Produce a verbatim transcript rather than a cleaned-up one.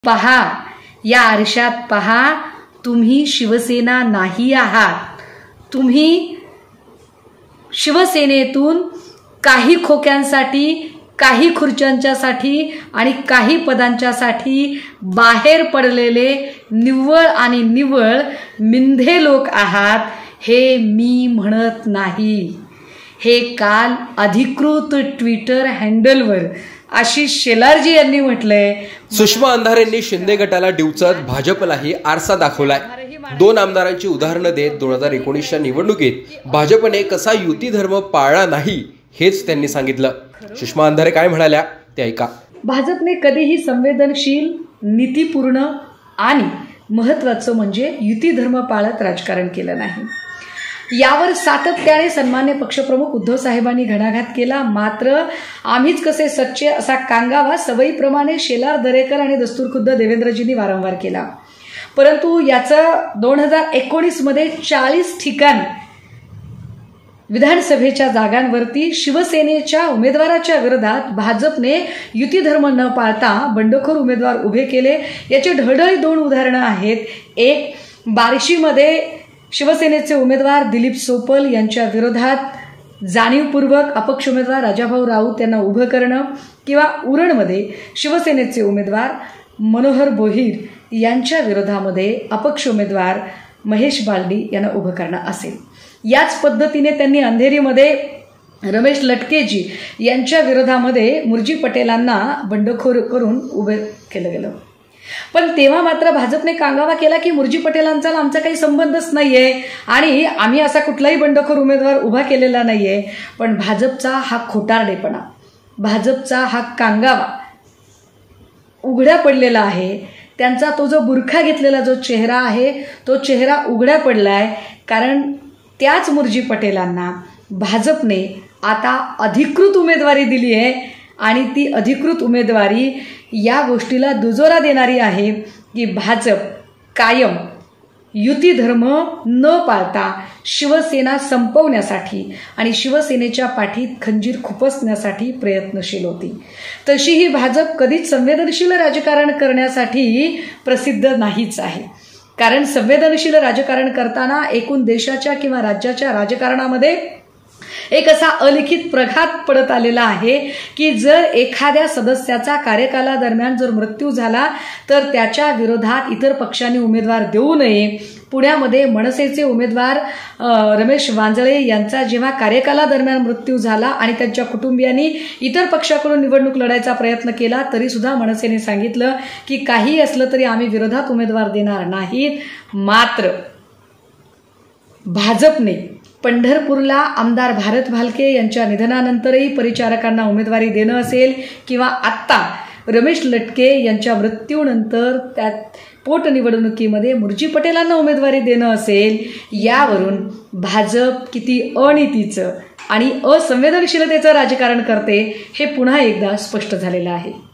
पहा, या आरशात पहा, तुम्ही शिवसेना नाही आहात. तुम्ही शिवसेनेतून काही खोक्यांसाठी, काही खुर्च्यांच्यासाठी आणि काही पदांच्यासाठी बाहेर पडलेले निव्वळ आणि निव्वळ मिंधे लोक आहात हे मी म्हणत नाही. हे काल अधिकृत ट्विटर हँडलवर आशिष शेलारजी यांनी म्हटलंय. सुषमा अंधारेंनी शिंदे गटाला डिवचत भाजपलाही आरसा दाखवलाय. दोन आमदारांची उदाहरणं देत दोन हजार एकोणीसच्या निवडणुकीत भाजपने कसा युती धर्म पाळला नाही हेच त्यांनी सांगितलं. सुषमा अंधारे काय म्हणाल्या ते ऐका. भाजपने कधीही संवेदनशील, नीतीपूर्ण आणि महत्त्वाचं म्हणजे युती धर्म पाळत राजकारण केलं नाही. यावर सातत्याने सन्मान्य पक्षप्रमुख उद्धव साहेबांनी घणाघात केला. मात्र आम्हीच कसे सच्चे असा कांगावा सवयीप्रमाणे शेलार, दरेकर आणि दस्तूरखुद्द देवेंद्रजींनी वारंवार केला. परंतु याचं दोन हजार एकोणीस मध्ये चाळीस ठिकाण विधानसभेच्या जागांवरती शिवसेनेच्या उमेदवाराच्या विरोधात भाजपने युती धर्म न पाळता बंडखोर उमेदवार उभे केले. याची ढळढळीत दोन उदाहरणं आहेत. एक, बार्शीमध्ये शिवसेनेचे उमेदवार दिलीप सोपल यांच्या विरोधात जाणीवपूर्वक अपक्ष उमेदवार राजाभाऊ राऊत यांना उभं करणं, किंवा उरणमध्ये शिवसेनेचे उमेदवार मनोहर बोहीर यांच्या विरोधामध्ये अपक्ष उमेदवार महेश बालदी यांना उभं करणं असेल. याच पद्धतीने त्यांनी अंधेरीमध्ये रमेश लटकेजी यांच्या विरोधामध्ये मुर्जी पटेलांना बंडखोर करून उभे केलं गेलं. पण तेव्हा मात्र भाजपने कांगावा केला की मुर्जी पटेलांचा आमचा काही संबंधच नाहीये आणि आम्ही असा कुठलाही बंडखोर उमेदवार उभा केलेला नाहीये. पण भाजपचा हा खोटारडेपणा, भाजपचा हा कांगावा उघड्या पडलेला आहे. त्यांचा तो जो बुरखा घेतलेला जो चेहरा आहे तो चेहरा उघड्या पडलाय. कारण त्याच मुर्जी पटेलांना भाजपने आता अधिकृत उमेदवारी दिली आहे आणि ती अधिकृत उमेदवारी या गोष्टीला दुजोरा देणारी आहे की भाजप कायम युती धर्म न पाळता शिवसेना संपवण्यासाठी आणि शिवसेनेच्या पाठीत खंजीर खुपसण्यासाठी प्रयत्नशील होती. तशी ही भाजप कधीच संवेदनशील राजकारण करण्यासाठी प्रसिद्ध नाहीच आहे. कारण संवेदनशील राजकारण करताना एकूण देशाच्या किंवा राज्याच्या राजकारणामध्ये एक असा अलिखित प्रघात पडत आलेला आहे की जर एखाद्या सदस्याचा कार्यकालादरम्यान जर मृत्यू झाला तर त्याच्या विरोधात इतर पक्षांनी उमेदवार देऊ नये. पुण्यामध्ये मनसेचे उमेदवार रमेश वांजळे यांचा जेव्हा कार्यकालादरम्यान मृत्यू झाला आणि त्यांच्या कुटुंबियांनी इतर पक्षाकडून निवडणूक लढायचा प्रयत्न केला तरी सुद्धा मनसेने सांगितलं की काही असलं तरी आम्ही विरोधात उमेदवार देणार नाहीत. मात्र भाजपने पंढरपूरला आमदार भारत भालके यांच्या निधनानंतरही परिचारकांना उमेदवारी देणं असेल किंवा आत्ता रमेश लटके यांच्या मृत्यूनंतर त्यात पोटनिवडणुकीमध्ये मुर्जी पटेलांना उमेदवारी देणं असेल, यावरून भाजप किती अनीतीचं आणि असंवेदनशीलतेचं राजकारण करते हे पुन्हा एकदा स्पष्ट झालेलं आहे.